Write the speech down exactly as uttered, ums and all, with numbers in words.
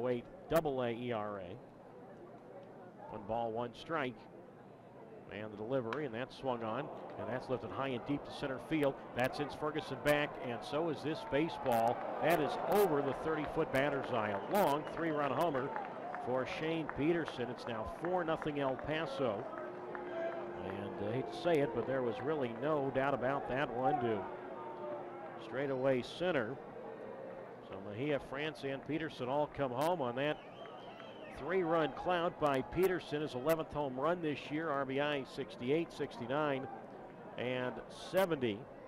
eight double A E R A. One ball, one strike. And the delivery, and that's swung on, and that's lifted high and deep to center field. That sends Ferguson back, and so is this baseball. That is over the thirty-foot batter's eye. A long three-run homer for Shane Peterson. It's now four nothing El Paso. And I hate to say it, but there was really no doubt about that one, to straightaway center. So Mejia, France, and Peterson all come home on that three-run cloud by Peterson, his eleventh home run this year. R B I sixty-eight, sixty-nine, and seventy.